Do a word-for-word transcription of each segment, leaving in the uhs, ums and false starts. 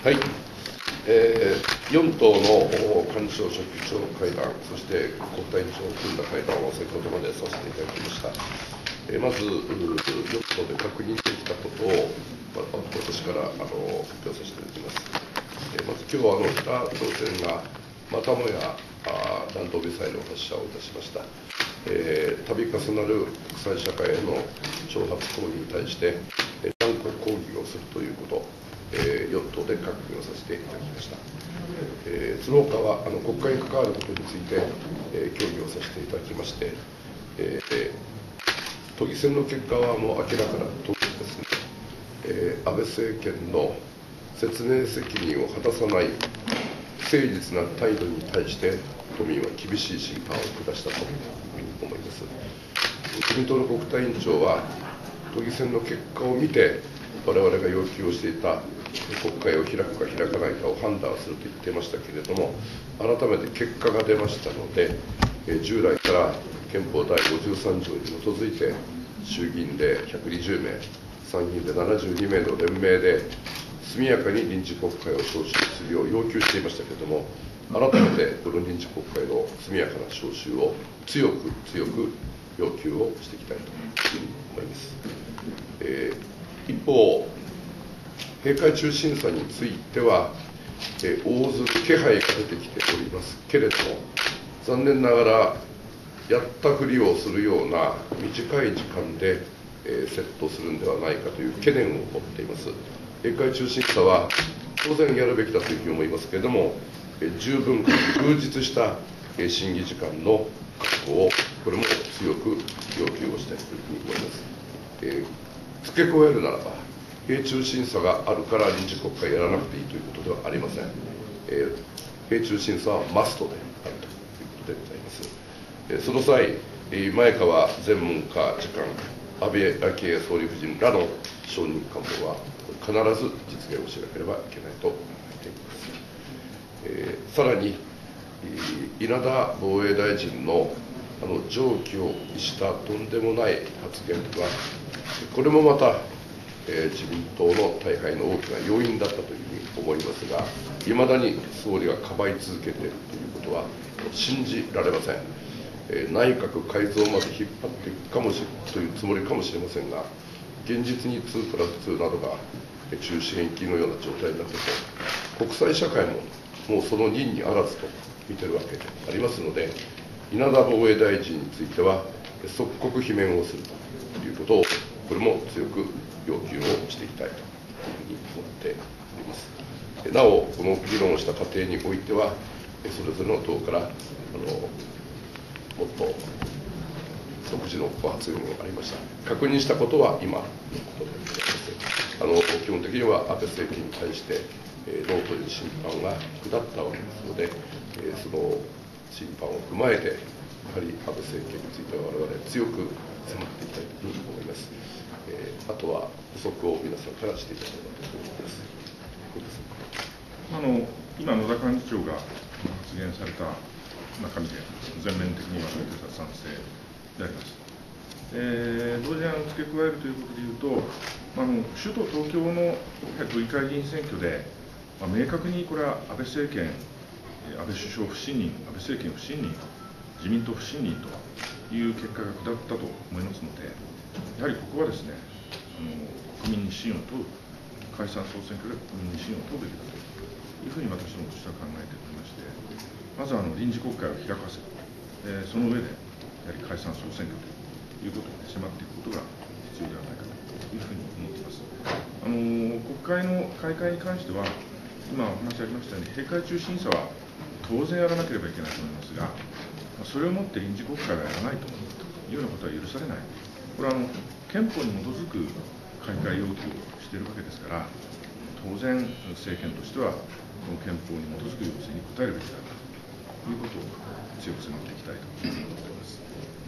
はい、えー、よん党の幹事長、書記長会談、そして国対委員長を組んだ会談を先ほどまでさせていただきました。えー、まず、よん党で確認できたことを、まあ、私からあの発表させていただきます。えー、まず、今日はあの北朝鮮がまたもやあ弾道ミサイルを発射をいたしました。えー、度重なる国際社会への挑発行為に対して、えー、断固抗議をするということ、えー、よん党で確認をさせていただきました。えー、その他はあの国会に関わることについて、えー、協議をさせていただきまして、えー、都議選の結果はもう明らかなとおりですね、えー、安倍政権の説明責任を果たさない誠実な態度に対して、都民は厳しい審判を下したというふうに思います。自民党の国対委員長は、都議選の結果を見て、我々が要求をしていた国会を開くか開かないかを判断すると言っていましたけれども、改めて結果が出ましたので、従来から憲法第ごじゅうさん条に基づいて、衆議院でひゃくにじゅうめい、参議院でななじゅうにめいの連名で、速やかに臨時国会を召集するよう要求していましたけれども、改めてこの臨時国会の速やかな召集を強く強く要求をしていきたいというふうに思います。えー、一方、閉会中審査については、えー、応ずる気配が出てきておりますけれども、残念ながら、やったふりをするような短い時間で、えー、セットするんではないかという懸念を持っています。閉会中審査は当然やるべきだというふうに思いますけれども、十分充実した審議時間の確保を、これも強く要求をしたいというふうに思います。えー、付け加えるならば、閉中審査があるから臨時国会やらなくていいということではありません。えー、閉中審査はマストであるということでございます。えー、その際、前川全文科次官、安倍昭恵総理夫人らの承認喚問は必ず実現をしなければいけないと考えています。えー、さらに、稲田防衛大臣のあの常軌を逸したとんでもない発言は、これもまた、えー、自民党の大敗の大きな要因だったというふうに思いますが、いまだに総理がかばい続けているということは信じられません。えー、内閣改造まで引っ張っていくかもしというつもりかもしれませんが、現実ににプラスになどが中止延期のような状態になっていると、国際社会ももうその任にあらずと見てるわけでありますので、稲田防衛大臣については、即刻罷免をするということを、これも強く要求をしていきたいというふうに思っております。なお、この議論をした過程においては、それぞれの党から、あのもっと独自のご発言がありました。確認したことは今のことでございます。あの基本的には安倍政権に対して、えー、ノーという審判が下ったわけですので、えー、その審判を踏まえて、やはり安倍政権については我々強く迫っていきたいというふうに思います。えー、あとは補足を皆さんからしていただければと思います。 あの今、野田幹事長が発言された中身で、全面的には賛成であります。えー、同時にあの付け加えるということでいうと、あの首都東京の都議会議員選挙で、まあ、明確にこれは安倍政権、安倍首相不信任、安倍政権不信任、自民党不信任という結果が下ったと思いますので、やはりここはですね、あの国民に信を問う、解散・総選挙で国民に信を問うべきだというふうに私どもとしては考えておりまして、まずあの臨時国会を開かせ、えー、その上で、やはり解散・総選挙ということに迫っていくことが必要ではないかというふうに思っています。あの国会の開会に関しては、今お話ありましたように、閉会中審査は当然やらなければいけないと思いますが、それをもって臨時国会はやらないというようなことは許されない、これはあの憲法に基づく開会要求をしているわけですから、当然、政権としては、この憲法に基づく要請に応えるべきだということを強く迫っていきたいと思っております。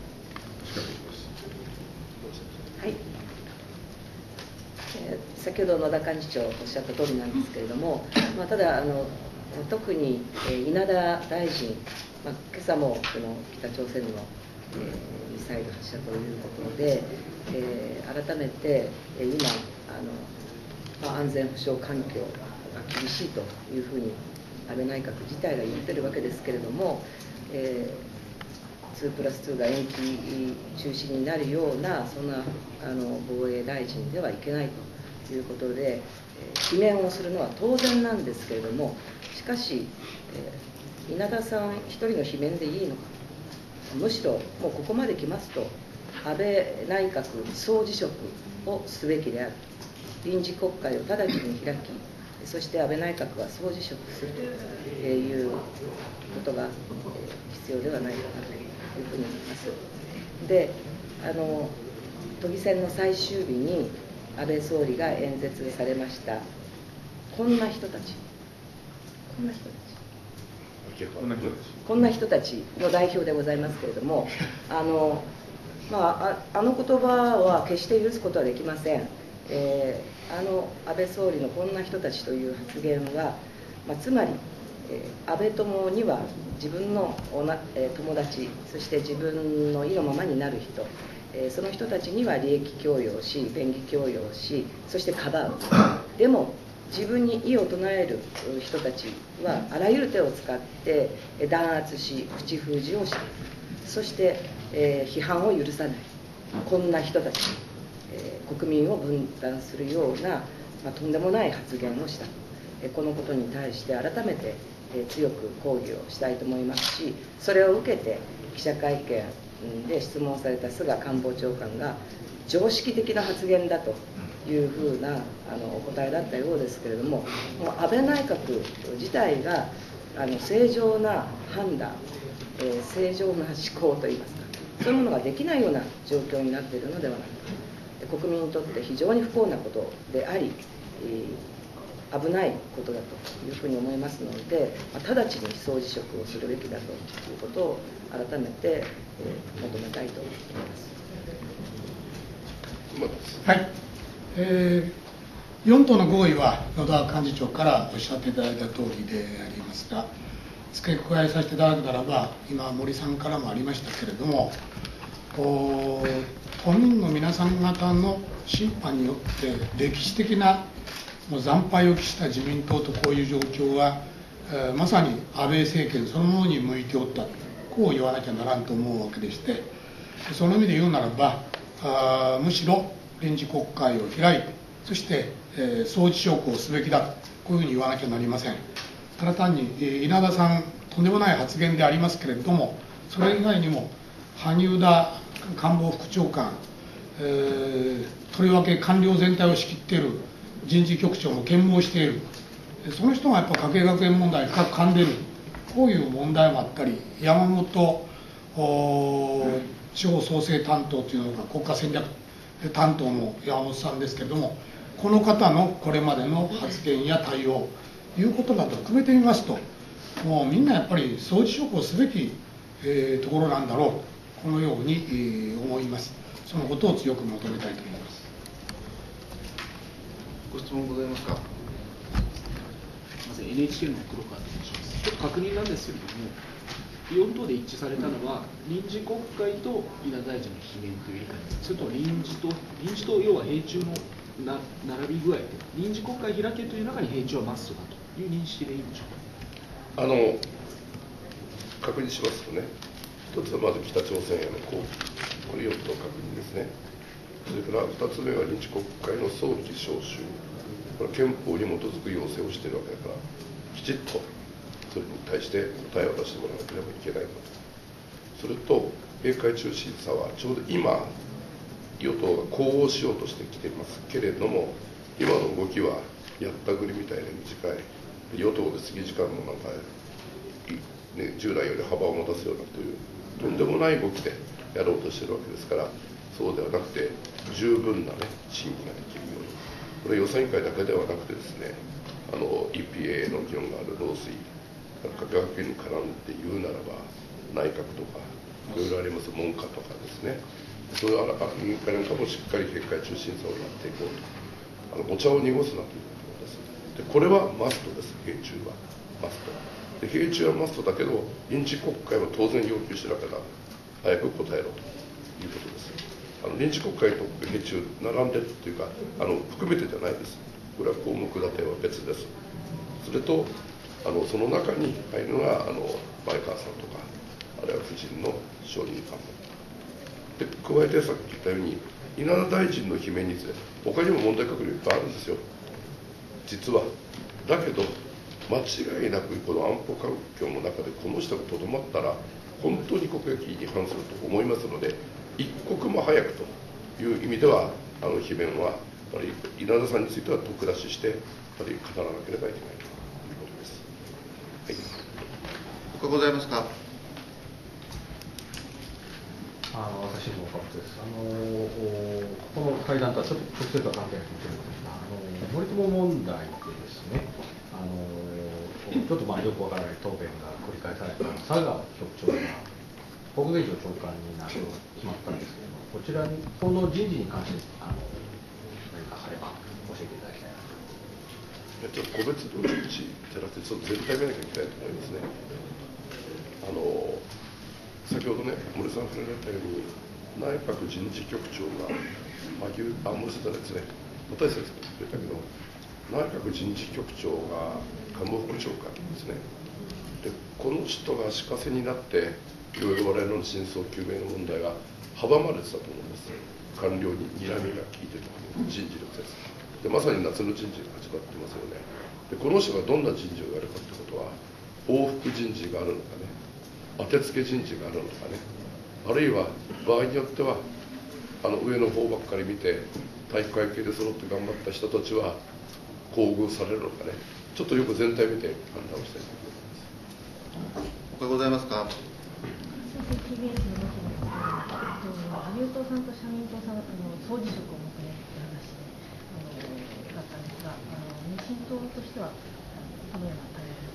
はい、えー、先ほど野田幹事長おっしゃった通りなんですけれども、まあ、ただあの特に、えー、稲田大臣、まあ、今朝もこの北朝鮮の、えー、ミサイル発射ということで、えー、改めて、えー、今あの、まあ、安全保障環境厳しいというふうに安倍内閣自体が言ってるわけですけれども、えー、にプラスにが延期中止になるような、そんなあの防衛大臣ではいけないということで、えー、罷免をするのは当然なんですけれども、しかし、えー、稲田さん一人の罷免でいいのか、むしろもうここまで来ますと、安倍内閣総辞職をすべきである、臨時国会を直ちに開き、そして安倍内閣は総辞職するということが必要ではないかなというふうに思います。で、あの都議選の最終日に安倍総理が演説されました、こんな人たち、こんな人たち。こんな人たちの代表でございますけれども、あの,、まあ、あ, あの言葉は決して許すことはできません。えー、あの安倍総理のこんな人たちという発言は、まあ、つまり、えー、安倍友には自分のおな、えー、友達、そして自分の意のままになる人、えー、その人たちには利益供与をし、便宜供与をし、そしてかばう。でも自分に異を唱える人たちはあらゆる手を使って弾圧し、口封じをした、そして、えー、批判を許さない、こんな人たち、えー、国民を分断するような、まあ、とんでもない発言をした、えー、このことに対して改めて、えー、強く抗議をしたいと思いますし、それを受けて記者会見で質問された菅官房長官が常識的な発言だというふうなあのお答えだったようですけれども、もう安倍内閣自体があの正常な判断、えー、正常な思考といいますか、そういうものができないような状況になっているのではないか、国民にとって非常に不幸なことであり、えー、危ないことだというふうに思いますので、まあ、直ちに総辞職をするべきだということを改めて、えー、求めたいと思います。 はい、えー、よん党の合意は野田幹事長からおっしゃっていただいた通りでありますが、付け加えさせていただくならば、今森さんからもありましたけれども、都民の皆さん方の審判によって歴史的な惨敗を期した自民党とこういう状況は、えー、まさに安倍政権そのものに向いておった、こう言わなきゃならんと思うわけでして、その意味で言うならば、あむしろ臨時国会を開いて、そして、えー、総辞職をすべきだと、こういうふうに言わなきゃなりません。ただ単に、えー、稲田さん、とんでもない発言でありますけれども、それ以外にも、萩生田官房副長官、えー、とりわけ官僚全体を仕切っている人事局長も兼務している、その人がやっぱ家計学園問題に深く噛んでいる、こういう問題もあったり、山本地方創生担当というのが国家戦略担当の山本さんですけれども、この方のこれまでの発言や対応ということなどを含めてみますと、もうみんなやっぱり総辞職をすべき、えー、ところなんだろうと、このように、えー、思います。そのことを強く求めたいと思います。 ご質問ございますか。まず エヌエイチケー の黒川と申します。ちょっと確認なんですけれども、よん党で一致されたのは、臨時国会と稲田大臣の罷免という理解です。それとも臨時と、臨時と要は閉中のな並び具合で、臨時国会開けという中に閉中はマストだという認識でいいんでしょうか。 あの確認しますとね、一つはまず北朝鮮への攻撃、これよん党確認ですね。それからふたつめは臨時国会の早期召集、これ憲法に基づく要請をしているわけだから、きちっとそれに対して答えを出してもらわなければいけないこと。それと、閉会中審査はちょうど今、与党が呼応しようとしてきていますけれども、今の動きはやったぐりみたいな短い、与党で過ぎ時間もなんか、ね、従来より幅を持たせようなという、とんでもない動きでやろうとしているわけですから、そうではなくて、十分な、ね、審議ができるように、これ、予算委員会だけではなくてですね、あの イーピーエー の議論がある農水、科学園に絡んで言うならば、内閣とか、いろいろあります、文科とかですね、そういう委員会なんかもしっかり閉会中審査をやっていこうと、あのお茶を濁すなということです。でこれはマストです、閉中は。マストで閉中はマストだけど、臨時国会は当然要求してるわけだ、早く答えろということです。あの臨時国会と閉中、並んでるっていうか、あの含めてじゃないです。これは項目立ては別です。 それとあのその中に入るのがあの前川さんとか、あるいは夫人の承認官で、加えてさっき言ったように、稲田大臣の罷免について、他にも問題閣僚いっぱいあるんですよ、実は。だけど、間違いなくこの安保環境の中で、この人がとどまったら、本当に国益に反すると思いますので、一刻も早くという意味では、あの罷免は、やっぱり稲田さんについては特出しして、やっぱり語らなければいけないということです。はい、 他ございますか。 あの私も岡本です。あのこの会談とはちょっと直接は関係ないかもしれませんが、あの森友問題でですね、あのちょっとまあよくわからない答弁が繰り返された佐川局長が国税庁長官になると決まったんですけれども、こちらにこの人事に関してあの何かあれば教えていただきたいなと。 ちょっと個別の人事じゃなくて、ちょっと全体見なきゃいけないと思いますね。あの先ほどね、森さんから言われたように、内閣人事局長が、萩生あ、森さんですね、私先生言ったけど、内閣人事局長が官房副長官ですね。で、この人が足かせになって、いろいろ我々の真相究明の問題が阻まれてたと思うんです。官僚に睨みが効いてた人事力です。で、まさに夏の人事が始まってますよね。で、この人がどんな人事をやるかということは、報復人事があるのかね、当てつけ人事があるのかね、あるいは場合によっては、あの上の方ばっかり見て、体育会系で揃って頑張った人たちは、厚遇されるのかね、ちょっとよく全体見て判断をしたいと思います。 他ございますか。 ティービーエス の動きの萩生田さんと社民党さんが総辞職を求めるという話であのだったんですが、あの民進党としてはどのような対応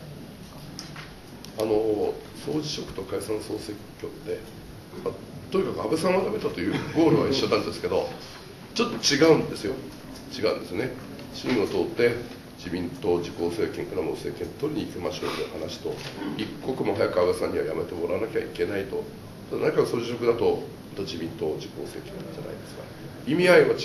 をあの総辞職と解散総選挙って、まあ、とにかく安倍さんはダメだというゴールは一緒なんですけど、ちょっと違うんですよ、違うんですね。審議を通って自民党自公政権からも政権取りに行きましょうという話と、一刻も早く安倍さんにはやめてもらわなきゃいけないと、内閣総辞職だと自民党自公政権じゃないですか、意味合いは違うんです。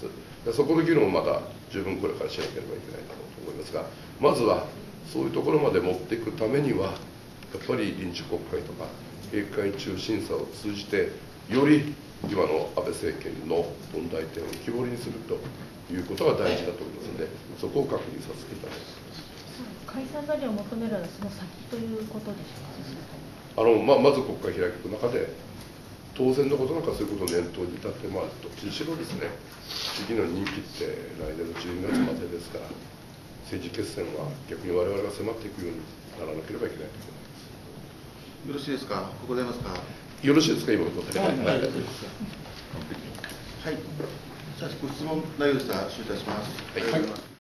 でそこの議論をまだ十分これからしなければいけないだろうと思いますが、まずはそういうところまで持っていくためには、やっぱり臨時国会とか閉会中審査を通じて、より今の安倍政権の問題点を浮き彫りにするということが大事だと思いますので、そこを確認させていただきます。 解散ざりを求めるのはその先ということでしょうか。 あのまあ、まず国会開く中で、当然のことなんかそういうことを念頭に立って、まあ、どっちにしろですね、次の任期って来年のじゅうにがつまでですから、政治決戦は逆に我々が迫っていくようにならなければいけないと思います。 よろしいですか。ございますか。 よろしいですか、今の答え。はい、はい、 はい。じゃあ、ご質問内容でしたら、終了いたします。 はい。